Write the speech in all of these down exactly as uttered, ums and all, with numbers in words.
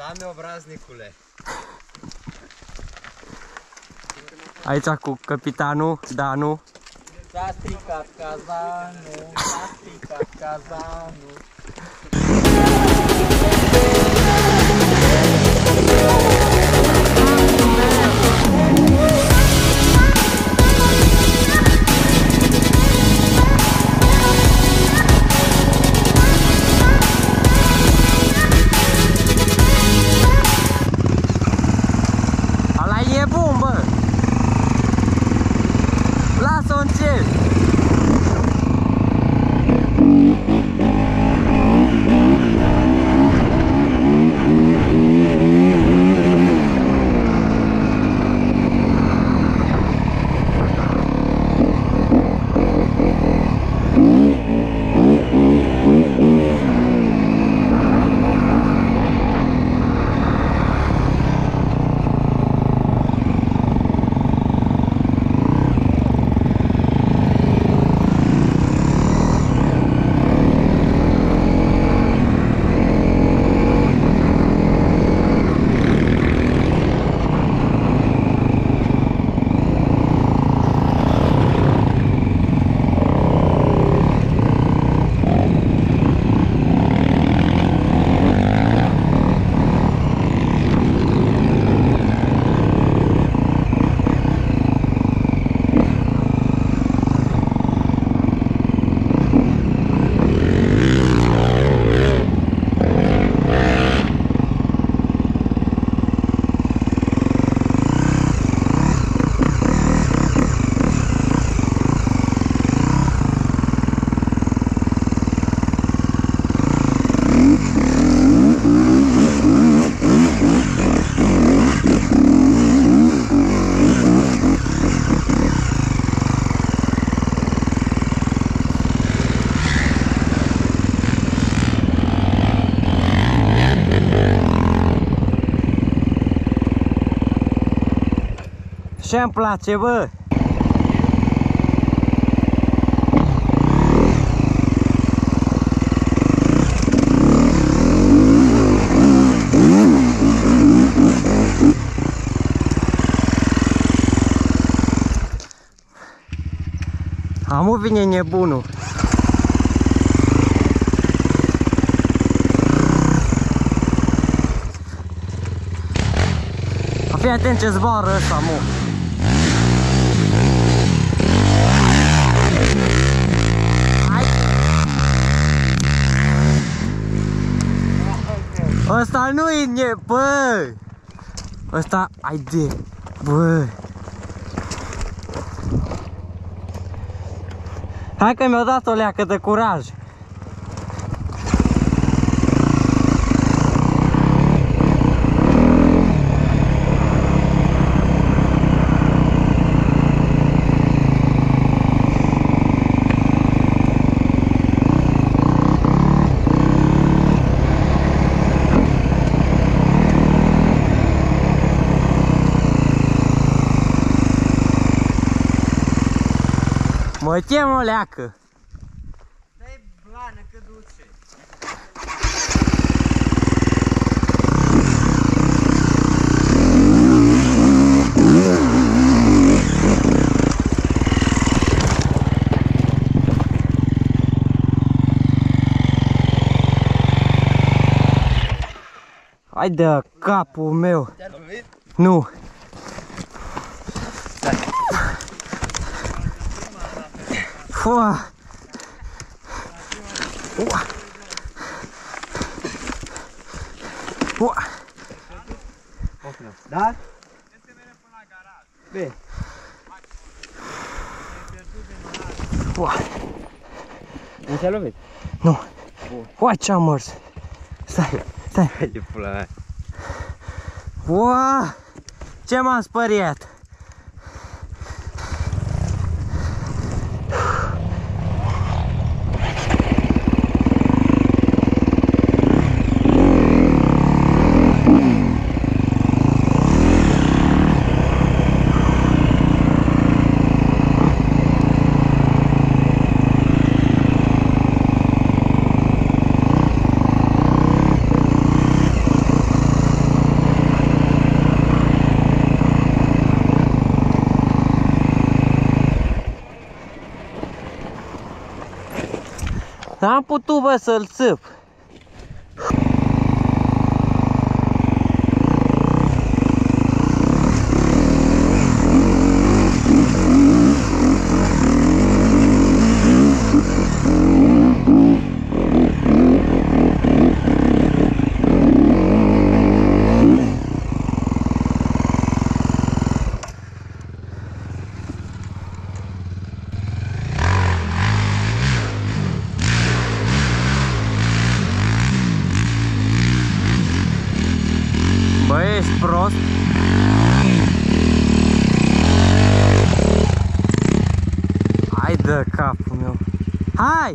Same obraznicule. Aici cu capitanul Danu. S-a stricat cazanul, s-a stricat cazanul. Ala e bun, bă! Lasă-o încet! Ce-mi place, bă! Amu vine nebunul. Fii atent ce zboară ăsta, mu. Ăsta nu-i ne... Bă! Ăsta... Ai de... Bă! Hai că mi-au dat o leacă de curaj! Mă chem o leacă. Dai blană că duce. Hai de capul meu. Te-a lovit? Nu. Fua. Ua. Ua. Da? Bine. Ua. Nu te-a lovit? Nu. Ua, ce-am mers. Stai, stai. Hai de pula mea. Ua. Ce m-am speriat. N-am putut, bă, să-l țâp. Bă, ești prost? Hai de capul meu. Hai!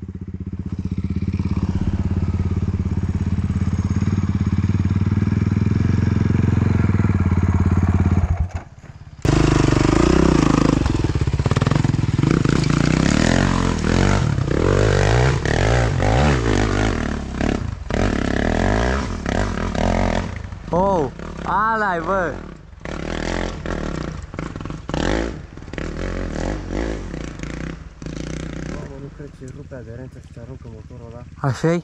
Oh, ala-i, bă! Mamă, nu cred ce rupe aderența și te aruncă motorul ăla. Așa-i?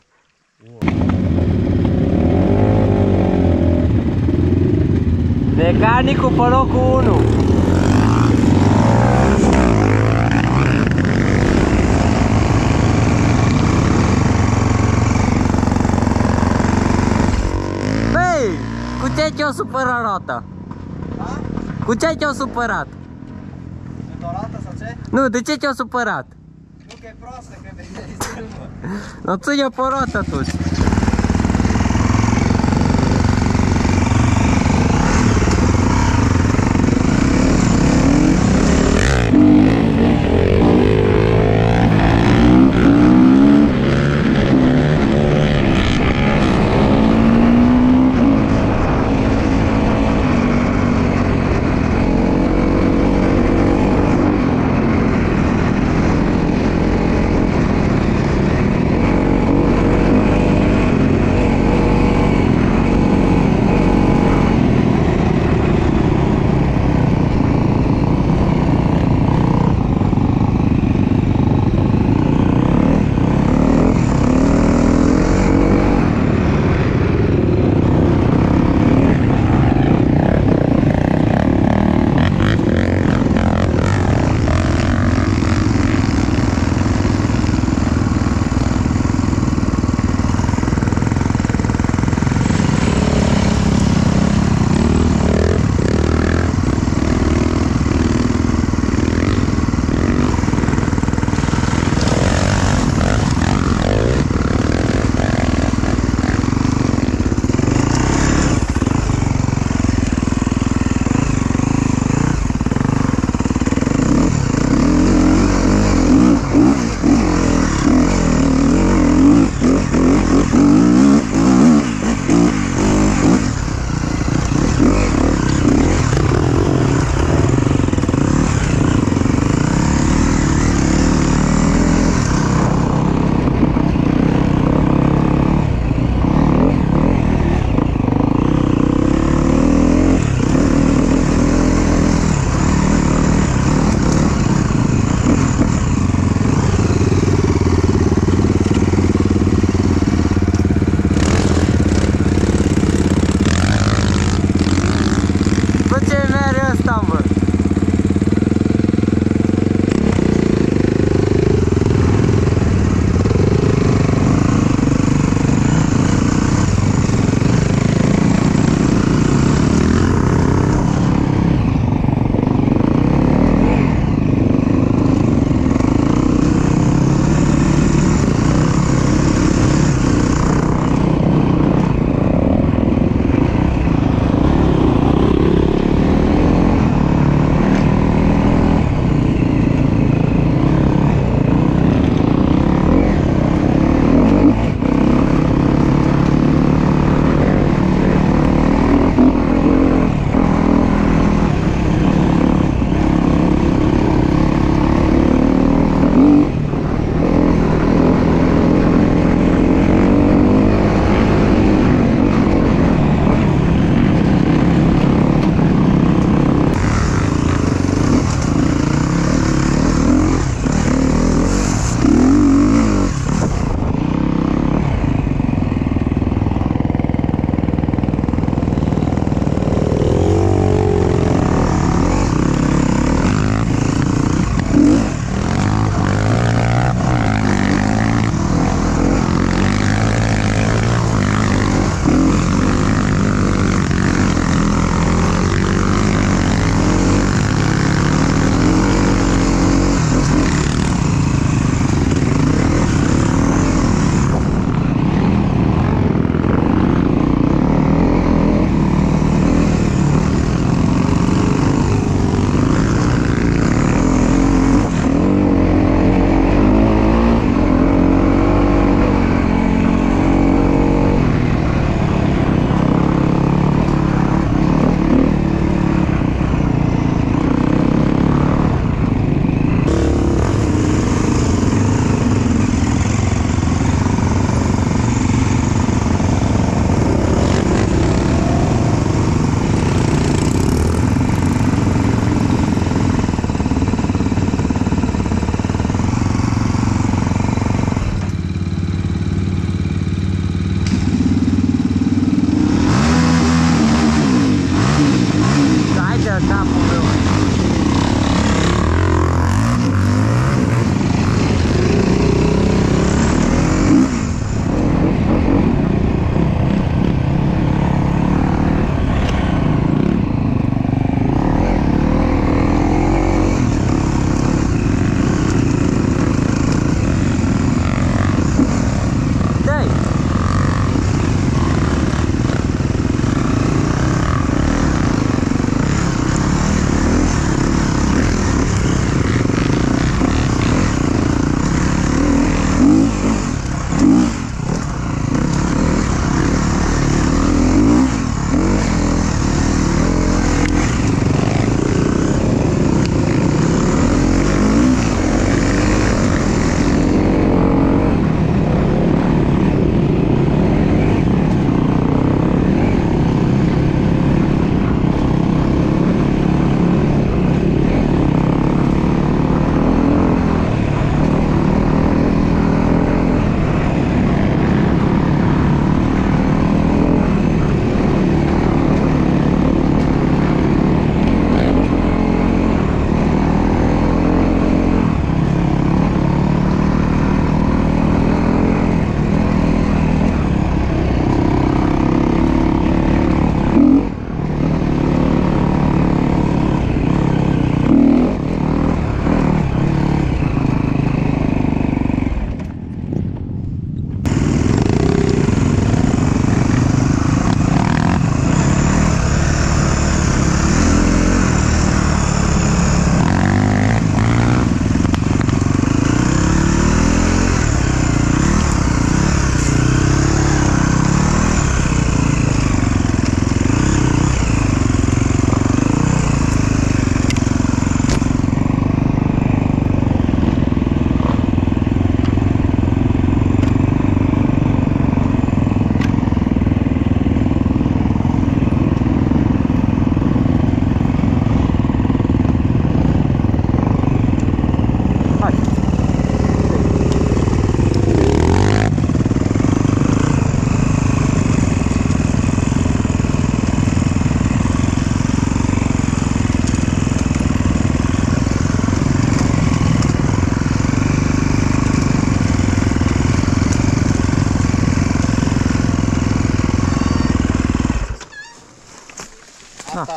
Mecanicul pe locul unu. Băi, cu ce te-o supărat roata? Da? Cu ce te-o supărat? De dorată sau ce? Nu, de ce te-o supărat? Nu că e proastă, că e benzină. Nu ține pe roată atunci.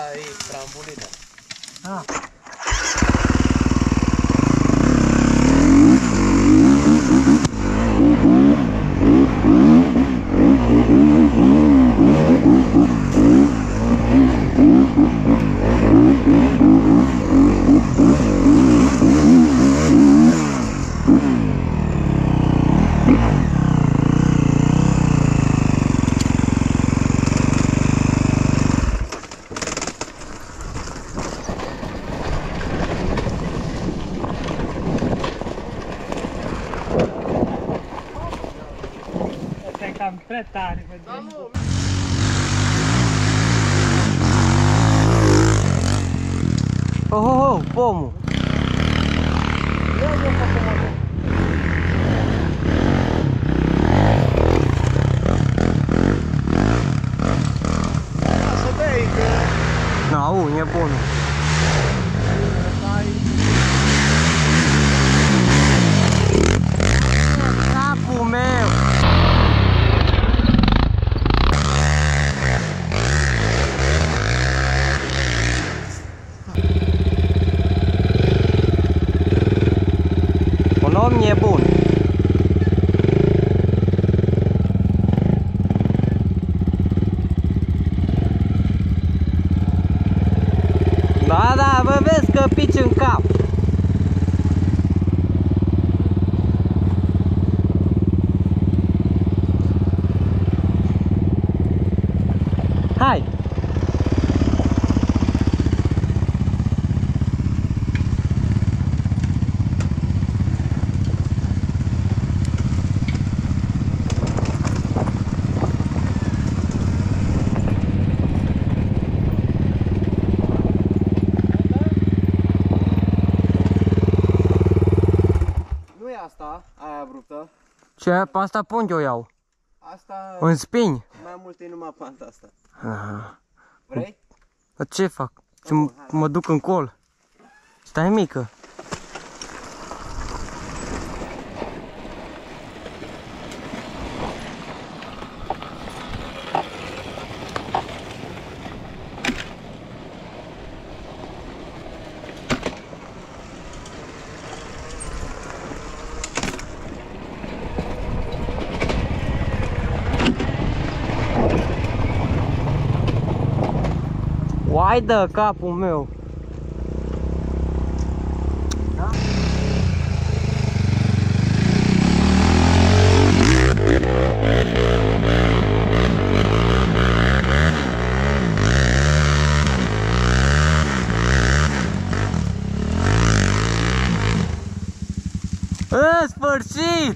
e trambulină. Ah. Cam prea tare, vedem. Oh, oh, oh, pomul! Să bei, că... N-au, nebunul! Capul meu! Un om nebun! Da, da, vă vezi că pici în cap! Hai! Nu e asta, aia abruptă. Ce? Pe asta pungi o iau. Asta... În spini. Mai mult e numai panta asta. Ah. Vrei? Dar ce fac? Ce mă duc în col? Stai mică. Uai de capul meu! În sfârșit!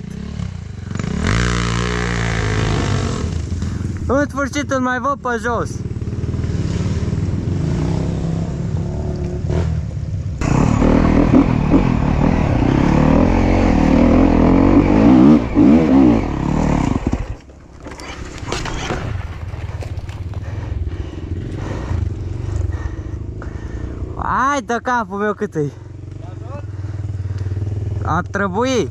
În sfârșit îl mai văd pe jos! Hai de capul meu cât e. Ar trebui.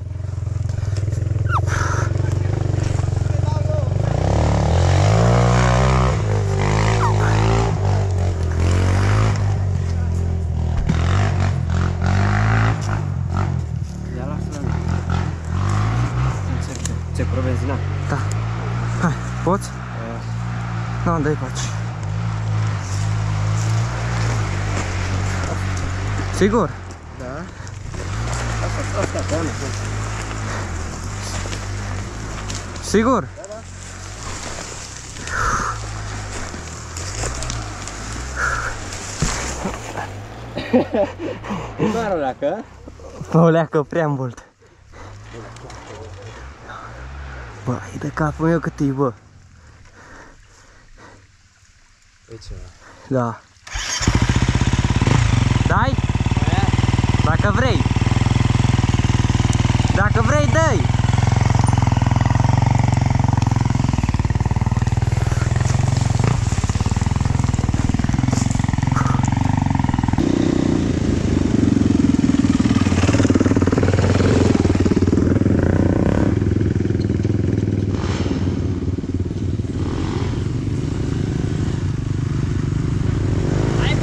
Ia lasă-l. Ce cu benzina? Da. Hai, poți? Nu, dai faci. Sigur? Da. Asta, asta, asta, Ana. Sigur? Da, da. Doar o leacă. O leacă prea mult. Bă, e de capul meu cât e, bă. E ceva. Da. Dai? Dacă vrei. Dacă vrei, dai. Hai,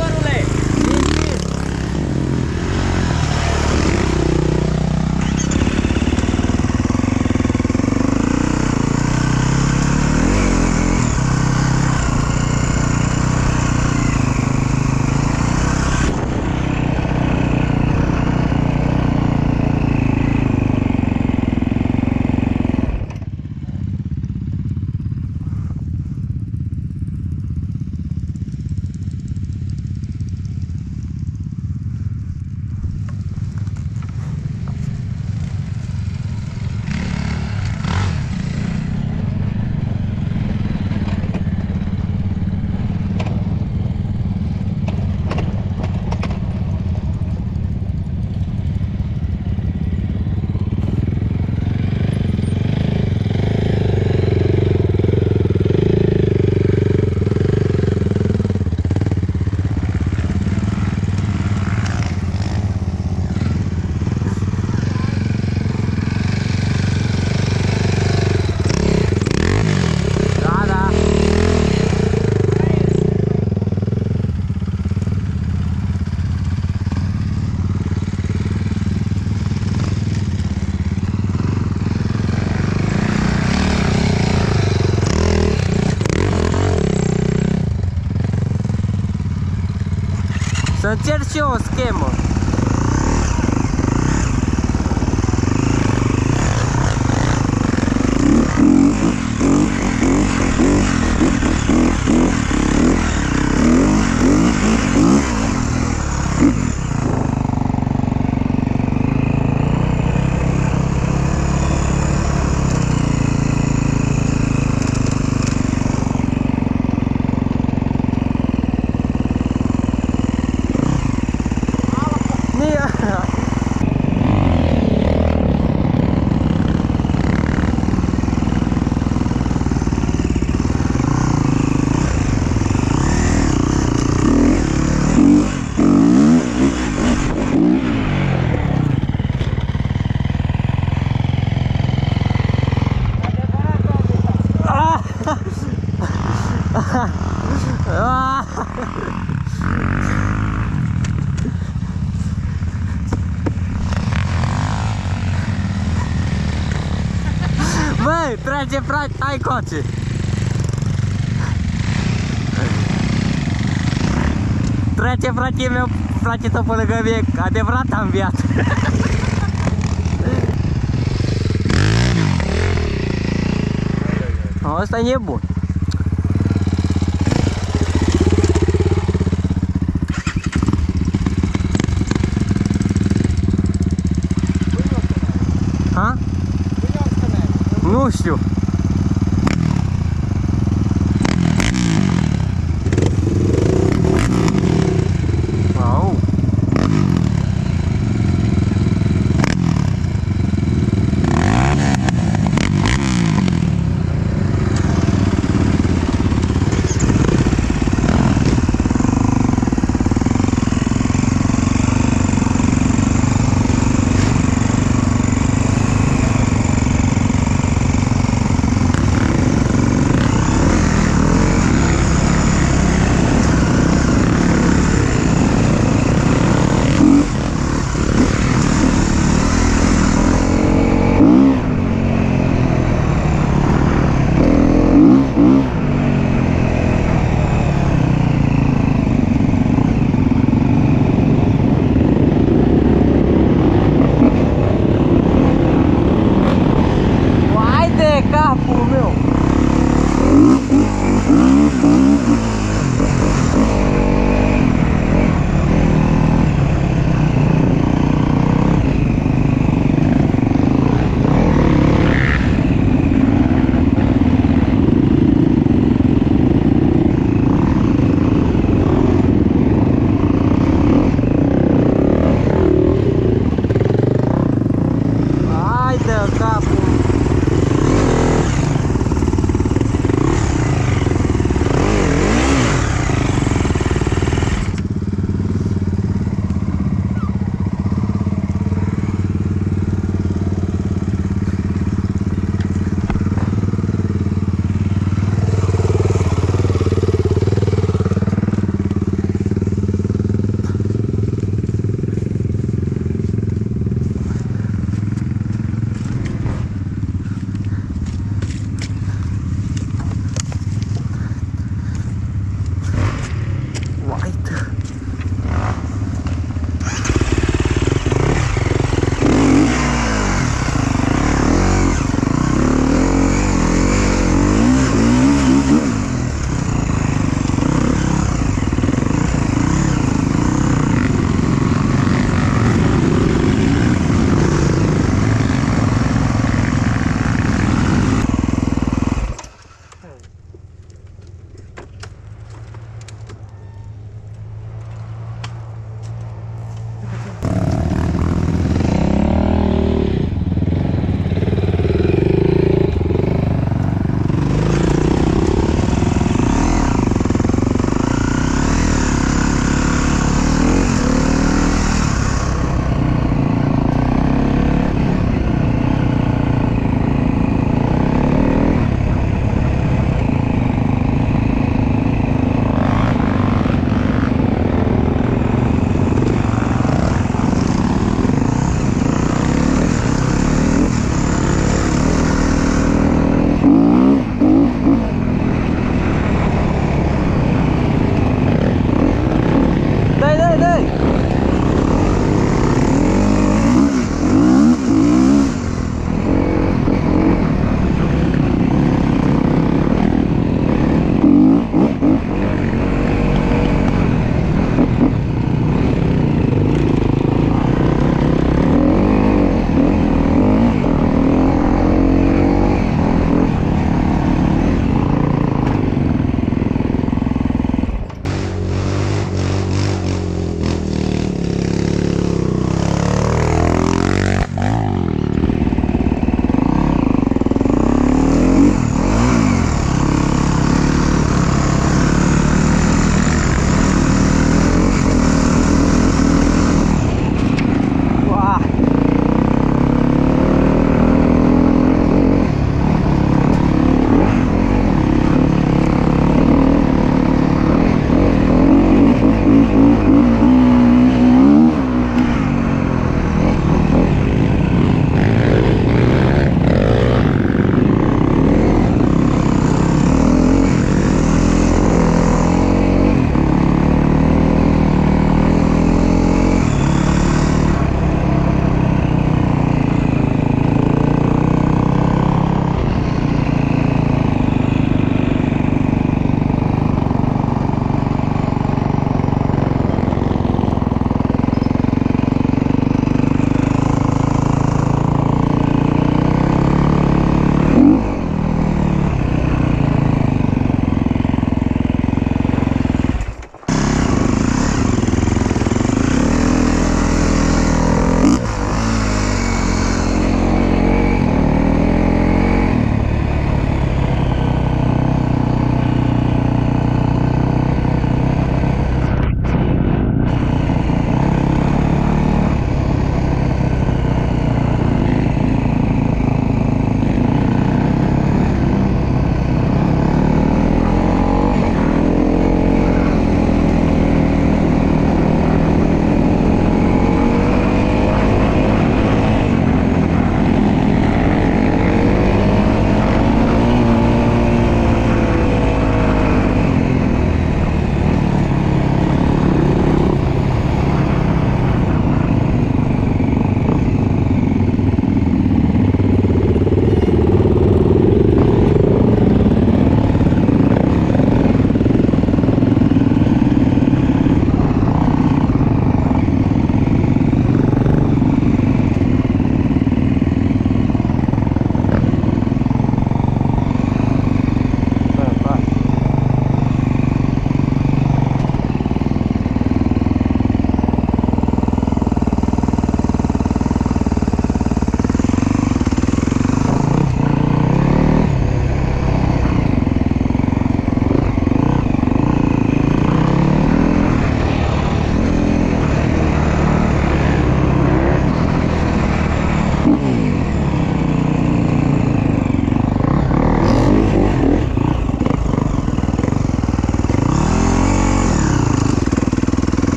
încerc și eu o schemă. Băi, trage frate, hai coace. Trage frate meu, frate tot pe lângă mine, adevărat am viat. Ăsta e nebun. Ha? Nu știu. Au. Capul meu!